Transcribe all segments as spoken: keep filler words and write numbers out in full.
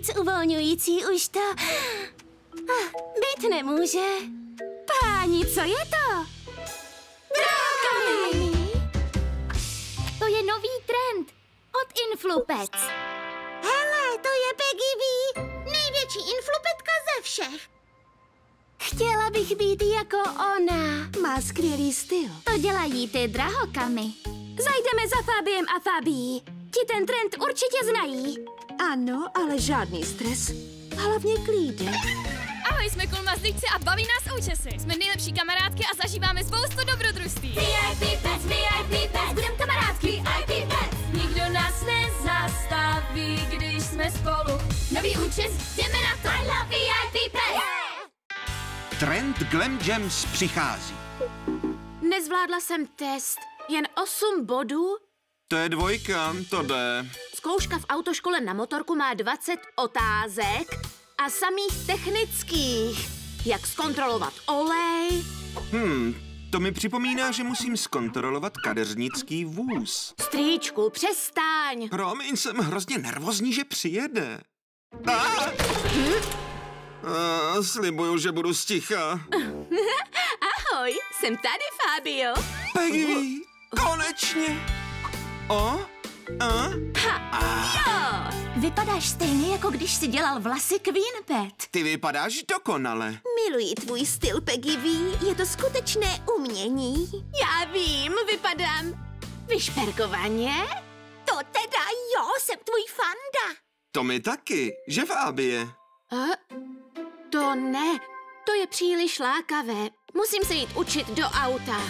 moc uvolňující už to ah, být nemůže. Páni, co je to? Drahokamy! To je nový trend od Influpec. Hele, to je Peggy V, největší influpetka ze všech. Chtěla bych být jako ona. Má skvělý styl. To dělají ty drahokamy. Zajdeme za Fabiem a Fabií. Ti ten trend určitě znají. Ano, ale žádný stres. Hlavně klídek. Ahoj, jsme kulmazlíci a baví nás účesy. Jsme nejlepší kamarádky a zažíváme spoustu dobrodružství. V I P Pets, V I P Pets, budem kamarádky, V I P Pets. Nikdo nás nezastaví, když jsme spolu. Nový účes, jdeme na to. I love V I P Pets. Yeah! Trend Glam Jams přichází. Nezvládla jsem test. Jen osm bodů. To je dvojka, to jde. Zkouška v autoškole na motorku má dvacet otázek a samých technických. Jak zkontrolovat olej. Hmm, to mi připomíná, že musím zkontrolovat kadeřnický vůz. Strýčku, přestaň. Promiň, jsem hrozně nervózní, že přijede. Ah! Hm? Ah, slibuju, že budu sticha. Ahoj, jsem tady, Fabio. Peggy, konečně. O? A? Ha, jo. Vypadáš stejně, jako když jsi dělal vlasy Queen Pet. Ty vypadáš dokonale. Miluji tvůj styl, Peggy V. Je to skutečné umění. Já vím, vypadám vyšperkovaně. To teda jo, jsem tvůj fanda. To mi taky, že Fábie? A? To ne, to je příliš lákavé. Musím se jít učit do auta.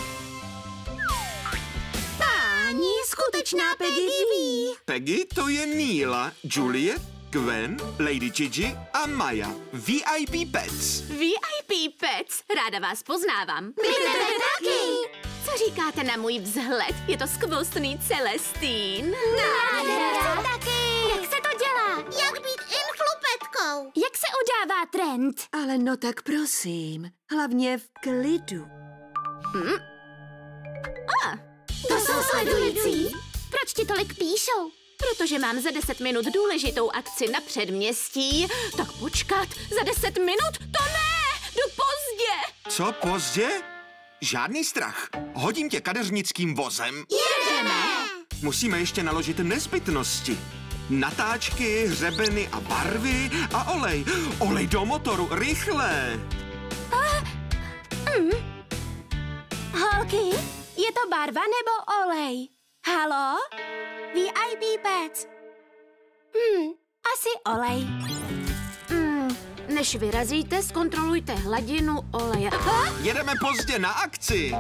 Páni, skutečná Peggy V. Peggy, to je Neela, Juliet, Gwen, Lady Gigi a Maya. V I P Pets. V I P Pets, ráda vás poznávám. My tebe taky. Co říkáte na můj vzhled? Je to skvostný Celestín. Nádhera. Taky. Jak se to dělá? Jak být influpetkou. Jak se udává trend? Ale no tak prosím, hlavně v klidu. Hm? A, To jsou sledující. Proč ti tolik píšou? protože mám za deset minut důležitou akci na předměstí. Tak počkat, za deset minut? To ne! Jdu pozdě! Co pozdě? Žádný strach. Hodím tě kadeřnickým vozem. Jedeme! Musíme ještě naložit nezbytnosti. Natáčky, hřebeny a barvy a olej. Olej do motoru, rychle! A, mm. Holky, je to barva nebo olej? Halo? V I P Pets. Hm, asi olej. Hm, než vyrazíte, zkontrolujte hladinu oleje. Ha? Jedeme pozdě na akci.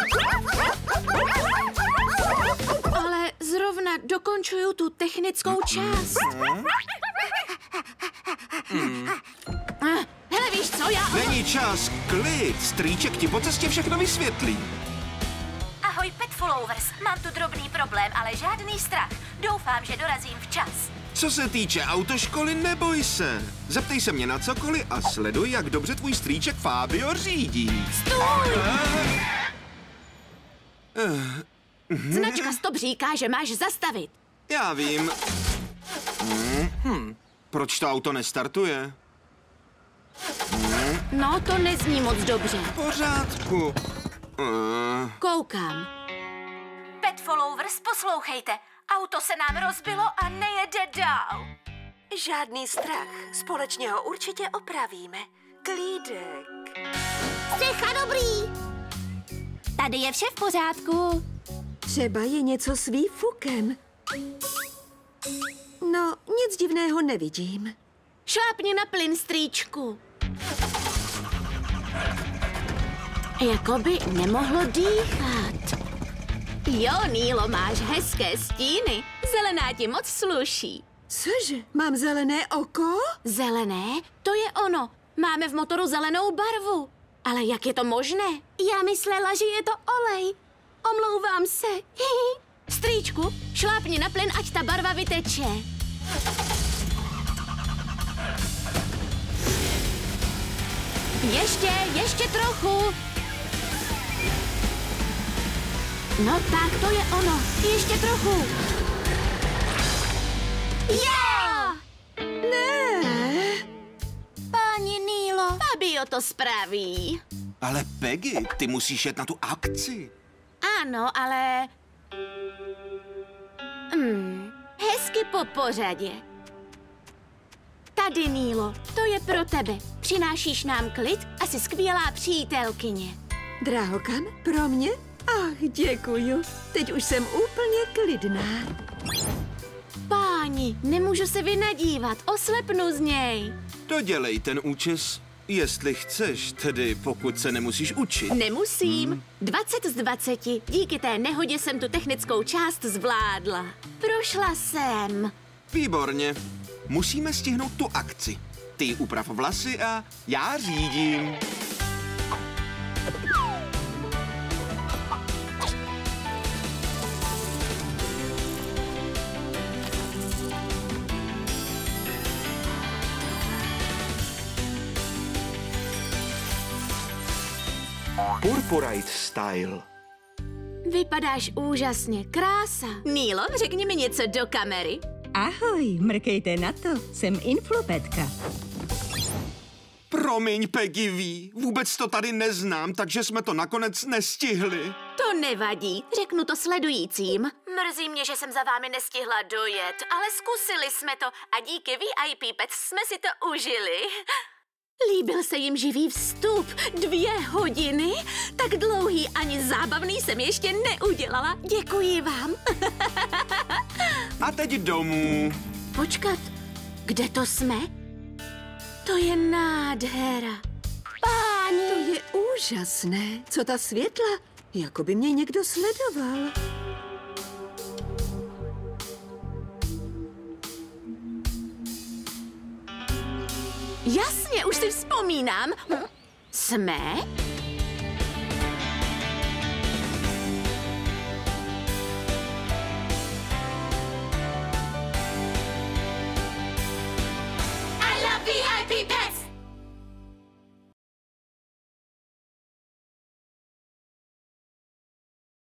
Ale zrovna dokončuju tu technickou část. Mm. Ah, hele, víš co, já... Není čas, klid. Strýček ti po cestě všechno vysvětlí. Ahoj, Pet Followers. Mám tu drobný problém, ale žádný strach. Doufám, že dorazím včas. Co se týče autoškoly, neboj se. Zeptej se mě na cokoliv a sleduj, jak dobře tvůj strýček Fabio řídí. Stůj! Uh, Značka Stop říká, že máš zastavit. Já vím. Hmm. Proč to auto nestartuje? Hmm. No, to nezní moc dobře. V pořádku. Uh. Koukám. Pet Followers, poslouchejte. Auto se nám rozbilo a nejede dál. Žádný strach. Společně ho určitě opravíme. Klídek. Střecha dobrý. Tady je vše v pořádku. Třeba je něco s výfukem. No, nic divného nevidím. Šlápni na plyn, strýčku. Jakoby nemohlo dýchat. Jo, Nílo, máš hezké stíny. Zelená ti moc sluší. Cože? Mám zelené oko? Zelené? To je ono. Máme v motoru zelenou barvu. Ale jak je to možné? Já myslela, že je to olej. Omlouvám se. Strýčku, šlápni na plyn, ať ta barva vyteče. Ještě, ještě trochu. No tak, to je ono. Ještě trochu. Jo! Ne! to spraví. Ale Peggy, ty musíš jet na tu akci. Ano, ale... Hmm, hezky po pořadě. Tady, Nílo, to je pro tebe. Přinášíš nám klid a jsi skvělá přítelkyně. Drahokam, pro mě? Ach, děkuju. Teď už jsem úplně klidná. Páni, nemůžu se vynadívat, oslepnu z něj. Dodělej ten účes, jestli chceš, tedy pokud se nemusíš učit. Nemusím. dvacet z dvaceti. Díky té nehodě jsem tu technickou část zvládla. Prošla jsem. Výborně. Musíme stihnout tu akci. Ty uprav vlasy a já řídím. Purpurite style. Vypadáš úžasně, krása. Nílo, řekni mi něco do kamery. Ahoj, mrkejte na to, jsem Influpetka. Promiň, Peggy V. Vůbec to tady neznám, takže jsme to nakonec nestihli. To nevadí, řeknu to sledujícím. Mrzí mě, že jsem za vámi nestihla dojet, ale zkusili jsme to a díky V I P Pets jsme si to užili. Líbil se jim živý vstup. Dvě hodiny? Tak dlouhý ani zábavný jsem ještě neudělala. Děkuji vám. A teď domů. Počkat, kde to jsme? To je nádhera. Páni! To je úžasné. Co ta světla? Jako by mě někdo sledoval. Jasně, už si vzpomínám. Jsme